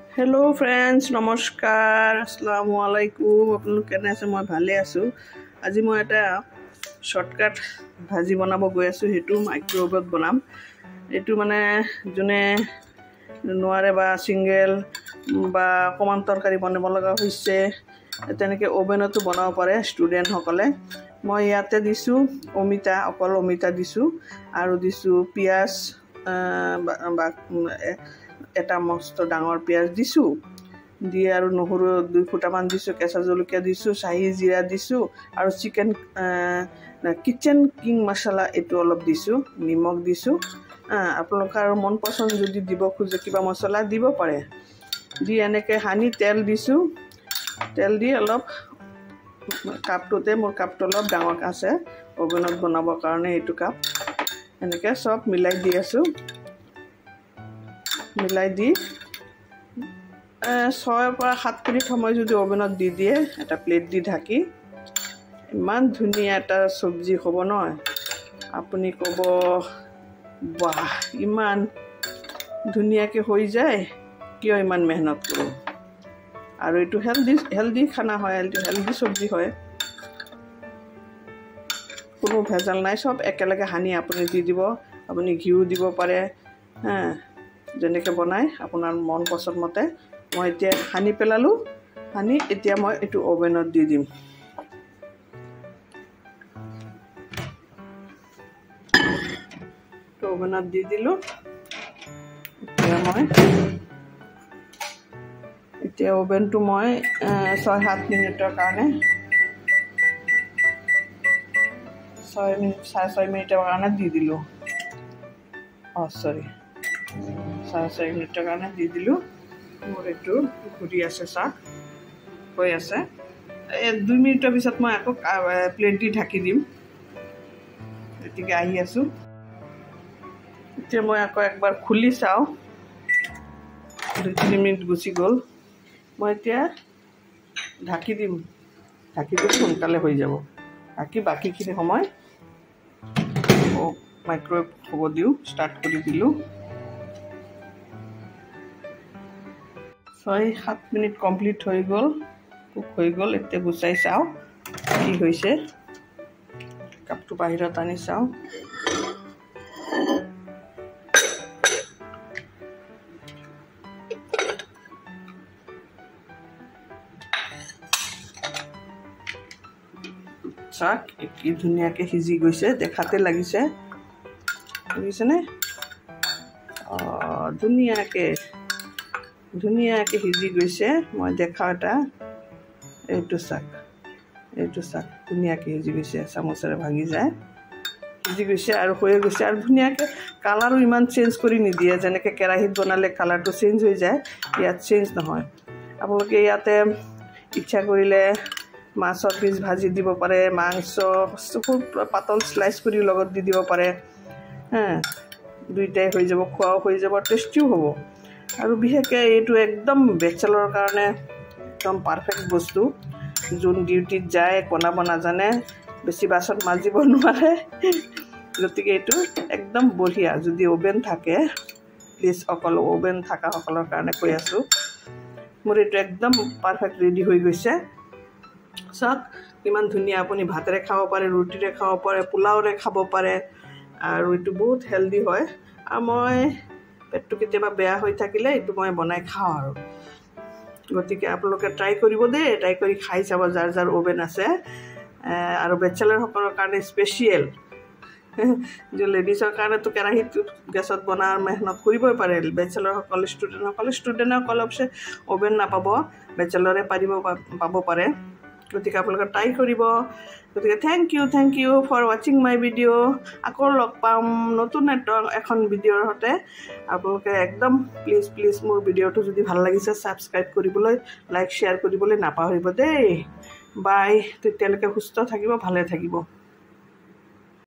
hello friends नमस्कार अस्सलामु आलैकुम आपलोग केने আছে মই ভালে আছো আজি মই এটা শর্টকাট ভাজি বনাব গৈ আছো হেতু মাইক্রোওয়েভত বনাম এটু মানে জুনে নোয়ারে বা সিঙ্গেল বা কমান তৰকাৰি বনাব লগা হৈছে তেনেকে ওভেনতো বনাব পাৰে স্টুডেন্ট সকলে মই ইয়াতে দিছো অমিতা অকল অমিতা দিছো আৰু দিছো পিয়াজ এটা মস্ত ডাঙৰ পিয়াজ দিছো দি আৰু নহৰু দুই ফুটামান দিছো কেঁচা জলকীয়া দিছো শাহী জিৰা দিছো আৰু চিকেন কিচেন কিং মছলা এটো অলপ দিছো নিমখ দিছো আপোনালোকৰ মন পছন্দ যদি দিব খুজে কিবা মছলা দিব পাৰে দি এনেকে হানি তেল দিছো তেল দি অলপ কাপটোতে মোৰ কাপটো অলপ ডাঙৰ আছে ওভেনত বনাবৰ কাৰণে এটো কাপ এনেকে সব মিলাই দি আছো মিলাই দি 6 পৰা 7 মিনিট সময় যদি ওভেনত দি দিয়ে এটা প্লেট দি ঢাকি ইমান ধুনিয়া এটা সবজি হ'ব নহয় আপুনি কব বাহ ইমান ধুনিয়াকে হৈ যায় কিয় ইমান মেহনত কৰো আৰু এটো হেলদি খানা হয় হেলদি সবজি হয় কোনো ভেজাল নাই সব একেলগে হানি আপুনি দি দিব আপুনি ঘিউ দিব পাৰে যেনেকে বনাই আপোনাৰ মন পছন্দ মতে মই এতিয়া হানি পেলালো হানি এতিয়া মই এটো ওভেনত দি দিম তো ওভেনত দি দিলো এতিয়া ওভেনটো মই 6-7 মিনিটৰ কাৰণে 6 মিনিটৰ কাৰণে দি দিলো সৰি 6 মিনিটৰ কাৰণে দি দিলো মোৰ এটো ঘুৰি আছে চাক হৈ আছে 2 মিনিটৰ পিছত মই আকৌ প্লেট দি ঢাকি দিম এতিকে আহি আছো এতিয়া মই আকৌ একবাৰ খুলি চাও 2-3 মিনিট গুছি গল মই এতিয়া ঢাকি দিম সোনকালে হৈ যাব বাকিখিনি সময় মাইক্রোওয়েভ হ'ব দিও স্টার্ট কৰি দিলো 6-7 মিনিট কমপ্লিট হৈ গল কুক হৈ গল এতিয়া গুছাই চাও কি হৈছে কাপটো বাহিৰত আনি চাও চাক কি ধুনিয়াকে সিজি গৈছে দেখাতে লাগিছে বুজিছেনে ধুনিয়াকে সিজি গৈছে মই দেখাটা এইটো চাক ধুনিয়াকে সিজি গৈছে চামুচেৰে ভাঙি যায় সিজি গৈছে আৰু হৈ গৈছে আৰু ধুনিয়াকে কালাৰো ইমান চেঞ্জ কৰি নিদিয়ে যেনেকে কেৰাহিত বনালে কালাৰটো চেঞ্জ হৈ যায় ইয়াত চেঞ্জ নহয় আপোনালোকে ইয়াতে ইচ্ছা কৰিলে মাছৰ পিস ভাজি দিব পাৰে মাংস খুব পাতল স্লাইস কৰি লগত দি দিব পাৰে দুইটাই হৈ যাব খোৱাও হৈ যাব টেস্টিও হ'ব আৰু বিহেকে এটো একদম বেচেলৰ কাৰণে একদম পারফেক্ট বস্তু যোন ডিউটিত যায় বনাব নাজানে বেছি বাসন মাজিব নোৱাৰে গতিকে এটো একদম বঢ়িয়া যদি ওভেন থাকে প্লিজ অকল ওভেন থাকা সকলৰ কাৰণে কৈ আছো মোৰ এটো একদম পারফেক্ট ৰেডি হৈ গৈছে সক কিমান ধুনিয়া আপুনি ভাতেৰে খাব পাৰে ৰুটিৰে খাব পাৰে পোলাওৰে খাব পাৰে আৰু এটো বহুত হেলদি হয় আৰু মই পেটটো কেতিয়াবা বেয়া হৈ থাকিলে এটো মই বনাই খাও আৰু গতিকে আপোনালোকে ট্ৰাই কৰিব দে ট্ৰাই কৰি খাই চাব যাৰ ওভেন আছে আৰু বেচেলৰ সকলৰ কাৰণে স্পেশাল যে লেডিজৰ কাৰণে তো কেৰাহিত গেছত বনাৰ মেহনত কৰিবই পাৰে বেচেলৰ সকল ষ্টুডেন্ট অপশন ওভেন নাপাব বেচেলৰে পাব পাৰে গতিকে আপোনালোকে ট্ৰাই কৰিব গতিকে thank you for watching my video আকৌ লগ পাম নতুন এখন ভিডিওৰ হতে আপোনালোকে একদম প্লিজ মোৰ ভিডিওটো যদি ভাল লাগিছে সাবস্ক্ৰাইব কৰিবলৈ লাইক শেয়াৰ কৰিবলৈ নাপাহৰিব দেই বাই তেতিয়ালৈকে সুস্থ থাকিব ভালে থাকিব